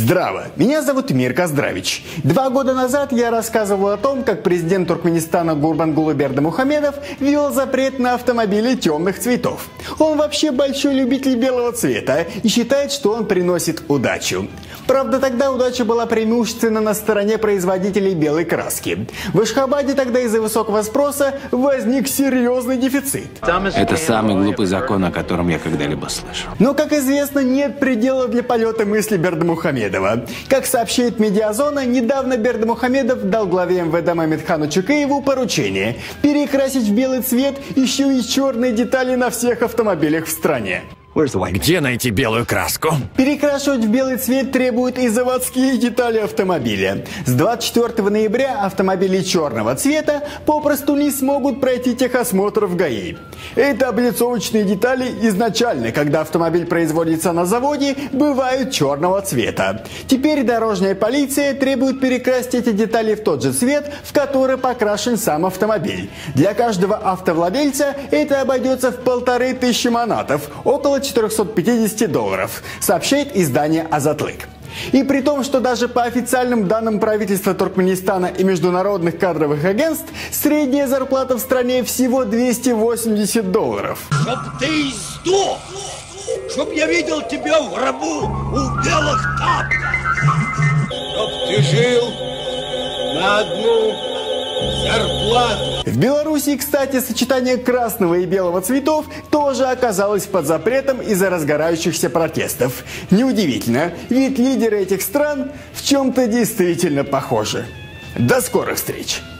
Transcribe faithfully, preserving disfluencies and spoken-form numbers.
Здраво, меня зовут Мир Коздравич. Два года назад я рассказывал о том, как президент Туркменистана Гурбангулы Бердымухамедов ввел запрет на автомобили темных цветов. Он вообще большой любитель белого цвета и считает, что он приносит удачу. Правда, тогда удача была преимущественно на стороне производителей белой краски. В Ашхабаде тогда из-за высокого спроса возник серьезный дефицит. Это самый глупый закон, о котором я когда-либо слышал. Но, как известно, нет предела для полета мысли Бердымухамедова. Как сообщает Медиазона, недавно Бердымухамедов дал главе эм вэ дэ Мамедхану Чукееву поручение перекрасить в белый цвет еще и черные детали на всех автомобилях в стране. Где найти белую краску? Перекрашивать в белый цвет требуют и заводские детали автомобиля. С двадцать четвёртого ноября автомобили черного цвета попросту не смогут пройти техосмотр в ГАИ. Это облицовочные детали изначально, когда автомобиль производится на заводе, бывают черного цвета. Теперь дорожная полиция требует перекрасить эти детали в тот же цвет, в который покрашен сам автомобиль. Для каждого автовладельца это обойдется в полторы тысячи манатов, около четырёхсот пятидесяти долларов, сообщает издание «Азатлык». И при том, что даже по официальным данным правительства Туркменистана и международных кадровых агентств, средняя зарплата в стране всего двести восемьдесят долларов. Чтоб ты сдох! Чтоб я видел тебя в гробу у белых тапках! Чтоб ты жил на одну зарплату! В Белоруссии, кстати, сочетание красного и белого цветов тоже оказалось под запретом из-за разгорающихся протестов. Неудивительно, ведь лидеры этих стран в чем-то действительно похожи. До скорых встреч!